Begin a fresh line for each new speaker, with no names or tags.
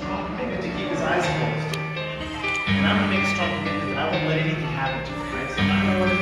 strong commitment to keep his eyes closed. And I'm going to make a strong commitment that I won't let anything happen to him, right? So I'm not going to let